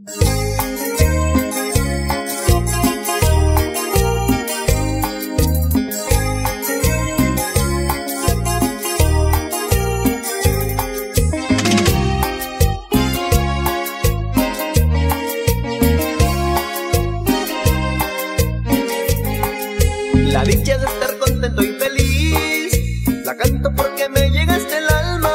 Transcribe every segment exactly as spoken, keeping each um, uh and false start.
La dicha de estar contento y feliz, la canto porque me llegaste al alma.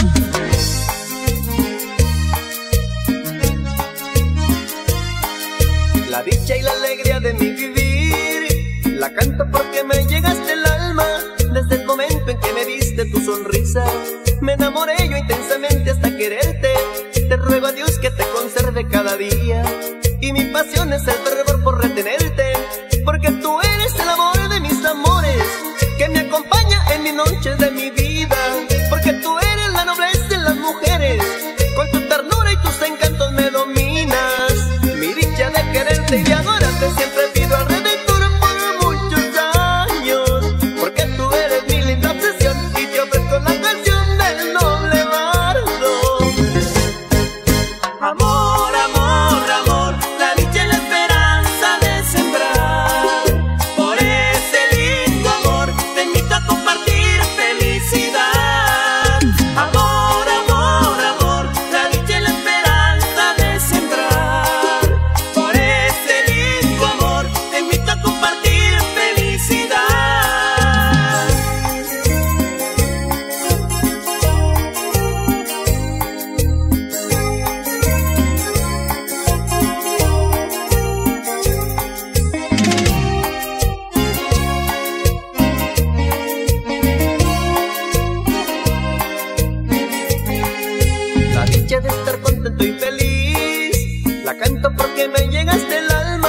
La dicha y la alegría de mi vivir, la canto porque me llegaste al alma. Desde el momento en que me diste tu sonrisa, me enamoré yo intensamente hasta quererte. Te ruego a Dios que te conserve cada día, y mi pasión es el fervor por retenerte, porque tú eres el amor de mis amores, que me acompaña en mis noches de mi vida, porque tú eres la nobleza de las mujeres, con tu ternura y tus encantos me dominas. Mi dicha de quererte y de adorarte siempre pido al Redentor por muchos años, porque tú eres mi linda obsesión y te ofrezco la canción del noble bardo. Amor, amor, amor, la dicha y la esperanza de sembrar. Por ese lindo amor te invito a compartir felicidad. Amor, amor, amor, la dicha y la esperanza de sembrar. Por ese lindo amor te invito a compartir felicidad. La dicha de estar contento y feliz, la canto porque me llegaste al alma.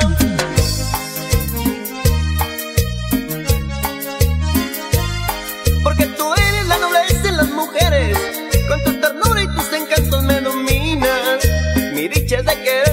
Porque tú eres la nobleza de las mujeres, con tu ternura y tus encantos me dominas. Mi dicha es de querer